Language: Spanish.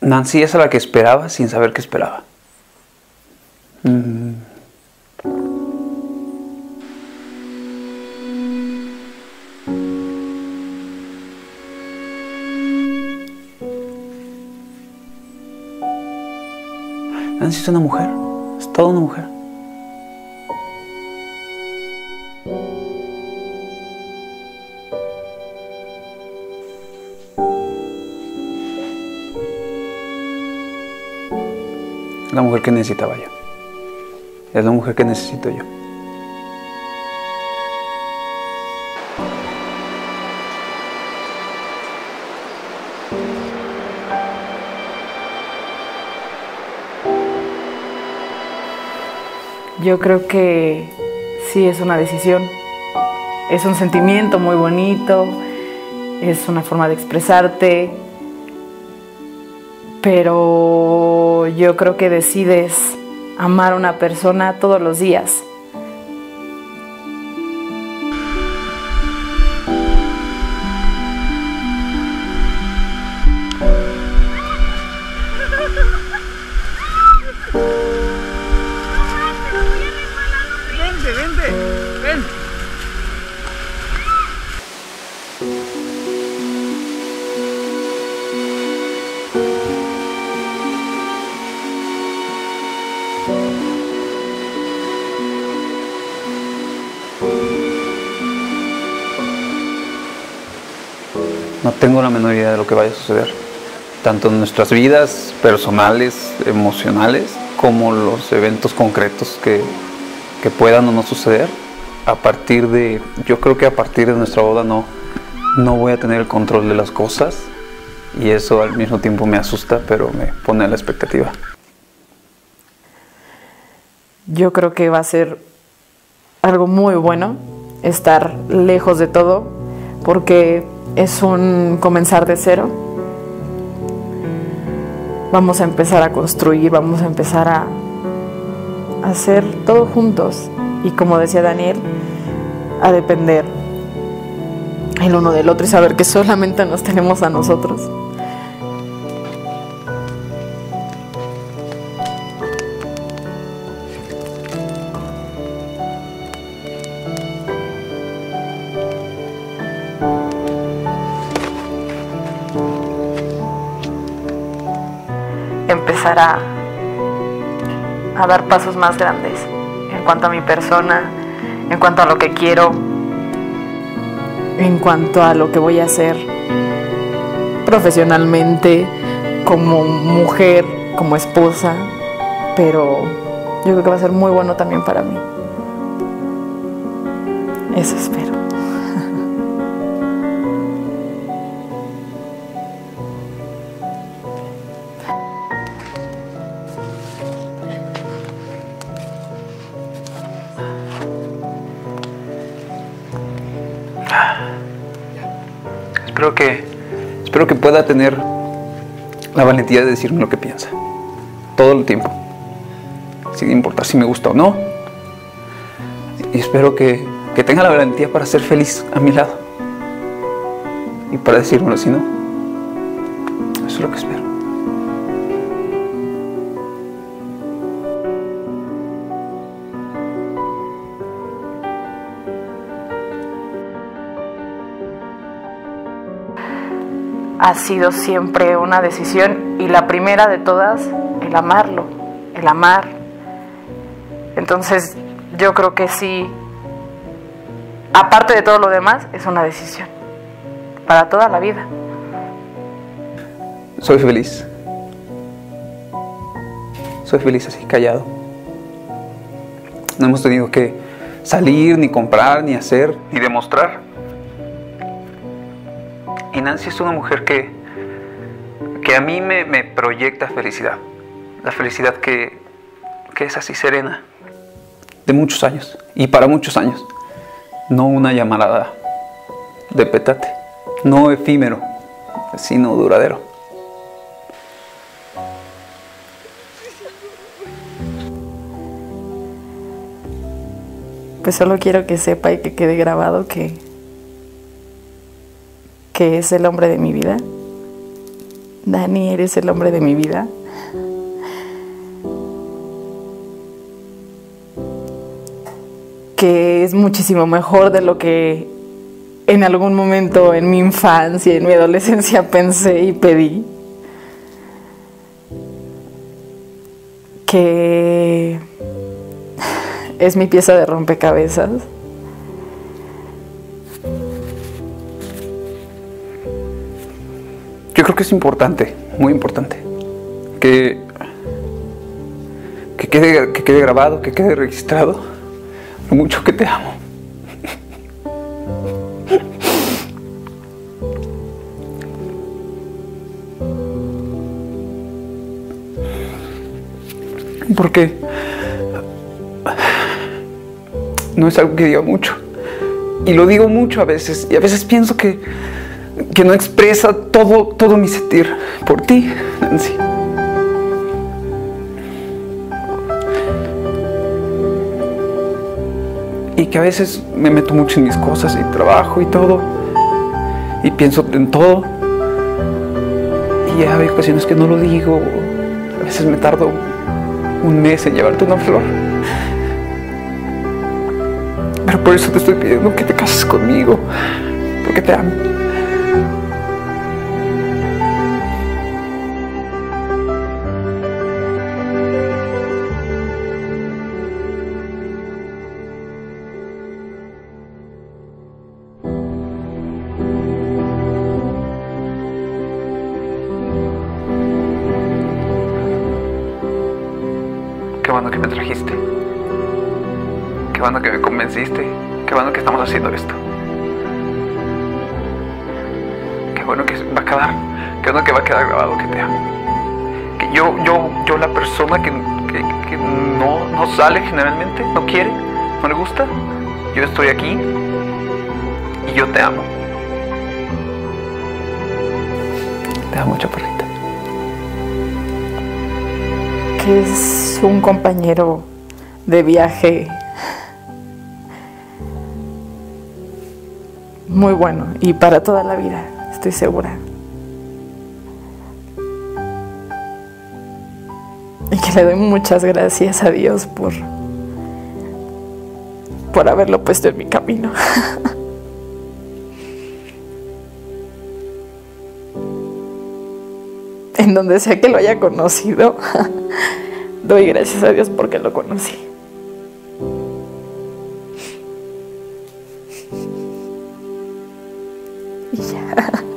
Nancy es a la que esperaba sin saber que esperaba. Nancy es una mujer, es toda una mujer. Es la mujer que necesitaba yo. Es la mujer que necesito yo. Yo creo que sí es una decisión. Es un sentimiento muy bonito, es una forma de expresarte, pero yo creo que decides amar a una persona todos los días. Vente, ven. No tengo la menor idea de lo que vaya a suceder, tanto en nuestras vidas personales, emocionales, como los eventos concretos que puedan o no suceder. Yo creo que a partir de nuestra boda no voy a tener el control de las cosas, y eso al mismo tiempo me asusta, pero me pone a la expectativa. Yo creo que va a ser algo muy bueno estar lejos de todo, porque es un comenzar de cero. Vamos a empezar a construir, vamos a empezar a hacer todo juntos, y como decía Daniel, a depender el uno del otro y saber que solamente nos tenemos a nosotros. Empezar a dar pasos más grandes en cuanto a mi persona, en cuanto a lo que quiero, en cuanto a lo que voy a hacer profesionalmente, como mujer, como esposa, pero yo creo que va a ser muy bueno también para mí. Eso espero. Espero que pueda tener la valentía de decirme lo que piensa todo el tiempo, sin importar si me gusta o no. Y espero que tenga la valentía para ser feliz a mi lado y para decírmelo si no. Eso es lo que espero. Ha sido siempre una decisión, y la primera de todas, el amarlo, el amar. Entonces yo creo que sí, aparte de todo lo demás, es una decisión para toda la vida. Soy feliz así, callado. No hemos tenido que salir, ni comprar, ni hacer, ni demostrar. Y Nancy es una mujer que a mí me proyecta felicidad. La felicidad que es así serena, de muchos años, y para muchos años. No una llamarada de petate, no efímero, sino duradero. Pues solo quiero que sepa y que quede grabado que es el hombre de mi vida, Dani, eres el hombre de mi vida. Que es muchísimo mejor de lo que en algún momento en mi infancia, en mi adolescencia pensé y pedí. Que es mi pieza de rompecabezas. Yo creo que es importante, muy importante, que quede grabado, que quede registrado lo mucho que te amo. Porque no es algo que diga mucho, y lo digo mucho a veces, y a veces pienso que no expresa todo mi sentir por ti, Nancy. Y que a veces me meto mucho en mis cosas y trabajo y todo, y pienso en todo, y hay ocasiones que no lo digo. A veces me tardo un mes en llevarte una flor, pero por eso te estoy pidiendo que te cases conmigo, porque te amo. Qué bueno que me trajiste. Qué bueno que me convenciste. Qué bueno que estamos haciendo esto. Qué bueno que va a quedar. Qué bueno que va a quedar grabado que te amo. Que yo la persona que no sale generalmente, no quiere, no le gusta, yo estoy aquí y yo te amo. Te amo, chaparrita. Que es un compañero de viaje muy bueno y para toda la vida, estoy segura. Y que le doy muchas gracias a Dios por haberlo puesto en mi camino. En donde sea que lo haya conocido, doy gracias a Dios porque lo conocí. Y ya.